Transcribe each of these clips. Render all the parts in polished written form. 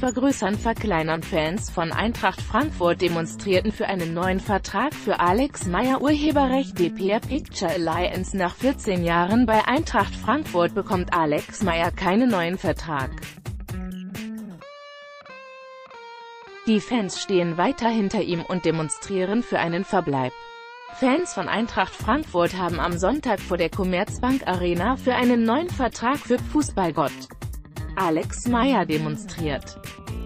vergrößern/verkleinern. Fans von Eintracht Frankfurt demonstrierten für einen neuen Vertrag für Alex Meyer. Urheberrecht dpr Picture Alliance. Nach 14 Jahren bei Eintracht Frankfurt bekommt Alex Meyer keinen neuen Vertrag. Die Fans stehen weiter hinter ihm und demonstrieren für einen Verbleib. Fans von Eintracht Frankfurt haben am Sonntag vor der Commerzbank Arena für einen neuen Vertrag für Fußballgott Alex Meyer demonstriert.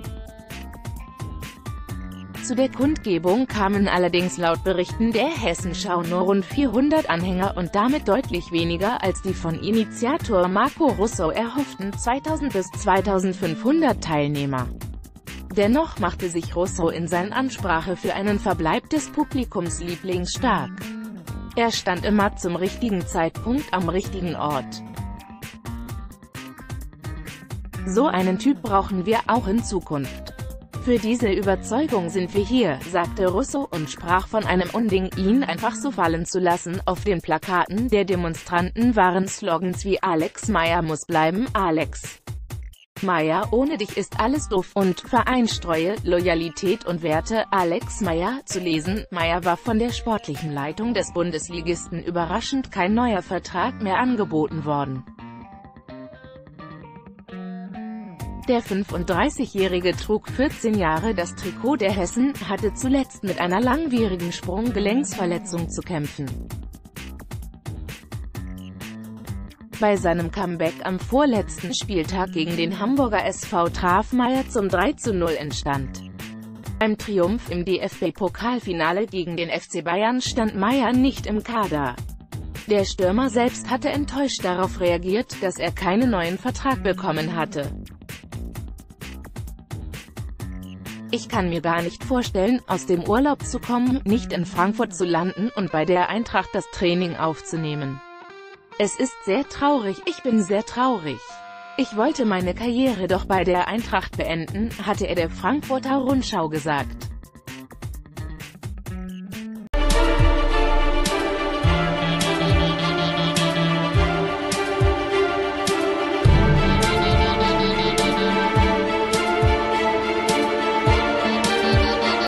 Zu der Kundgebung kamen allerdings laut Berichten der Hessenschau nur rund 400 Anhänger und damit deutlich weniger als die von Initiator Marco Russo erhofften 2000 bis 2500 Teilnehmer. Dennoch machte sich Russo in seiner Ansprache für einen Verbleib des Publikumslieblings stark. Er stand immer zum richtigen Zeitpunkt am richtigen Ort. So einen Typ brauchen wir auch in Zukunft. Für diese Überzeugung sind wir hier, sagte Russo und sprach von einem Unding, ihn einfach so fallen zu lassen. Auf den Plakaten der Demonstranten waren Slogans wie „Alex Meyer muss bleiben", „Alex Meyer, ohne dich ist alles doof" und „Vereinstreue, Loyalität und Werte, Alex Meyer" zu lesen. Meyer war von der sportlichen Leitung des Bundesligisten überraschend kein neuer Vertrag mehr angeboten worden. Der 35-Jährige trug 14 Jahre das Trikot der Hessen, hatte zuletzt mit einer langwierigen Sprunggelenksverletzung zu kämpfen. Bei seinem Comeback am vorletzten Spieltag gegen den Hamburger SV traf Meyer zum 3:0 Endstand. Beim Triumph im DFB-Pokalfinale gegen den FC Bayern stand Meyer nicht im Kader. Der Stürmer selbst hatte enttäuscht darauf reagiert, dass er keinen neuen Vertrag bekommen hatte. „Ich kann mir gar nicht vorstellen, aus dem Urlaub zu kommen, nicht in Frankfurt zu landen und bei der Eintracht das Training aufzunehmen. Es ist sehr traurig, ich bin sehr traurig. Ich wollte meine Karriere doch bei der Eintracht beenden", hatte er der Frankfurter Rundschau gesagt.